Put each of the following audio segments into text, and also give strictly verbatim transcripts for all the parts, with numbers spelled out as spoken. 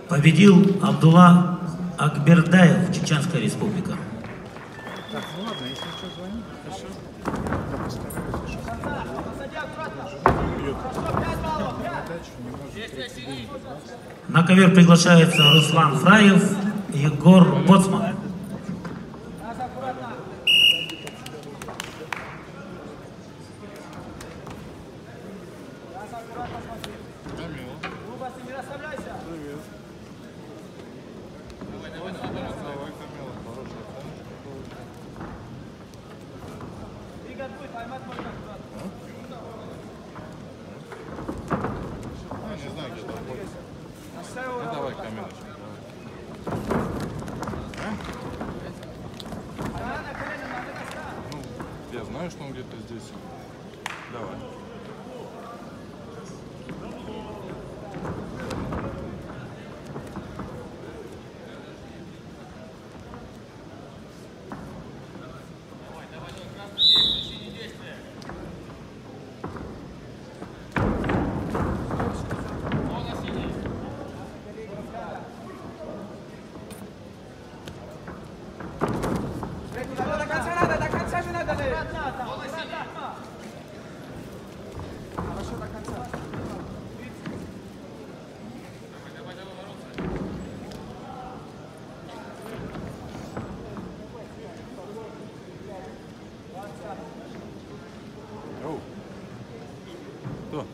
Победил Абдулла Акбердаев, Чеченская Республика. Так, ну ладно, если что, звони. Хорошо. Я постараюсь сейчас. На ковер приглашается Руслан Фраев, Егор Боцман. Ну давай, Камилочка, давай. Ну, я знаю, что он где-то здесь. Давай. Оу. Кто?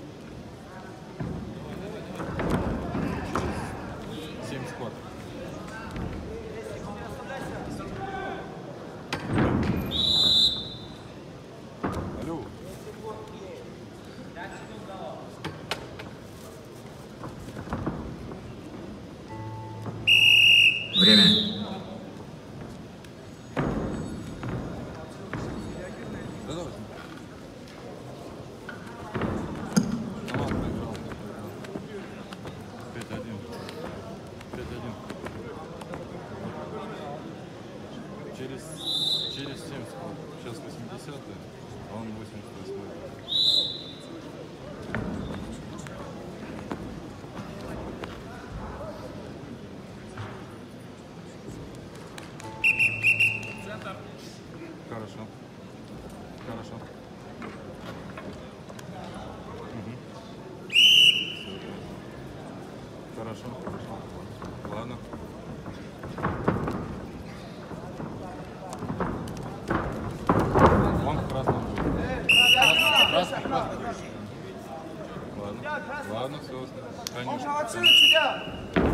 Семь склад. Алло. Время. Да давай. пять один. пять один. Через, через семь склад. Сейчас восьмидесятый, а он восемьдесят восьмой. Хорошо. Хорошо. Угу. Хорошо, хорошо. Ладно. Он в красном будет. Красный, красный. Ладно. Ладно, все. Конечно.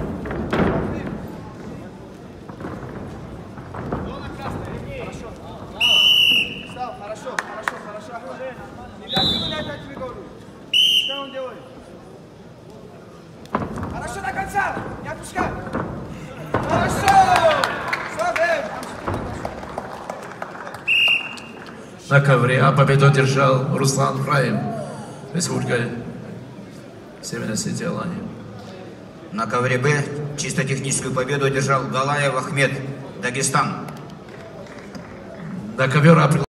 Хорошо, хорошо, хорошо. Не я тебе говорю. Что он делает? Хорошо до конца! Не отпускай! Хорошо! На ковре А победу держал Руслан Фраев, Республика Северная Осетия, Алания. На ковре Б чисто техническую победу одержал Галаев Ахмед, Дагестан. На ковер А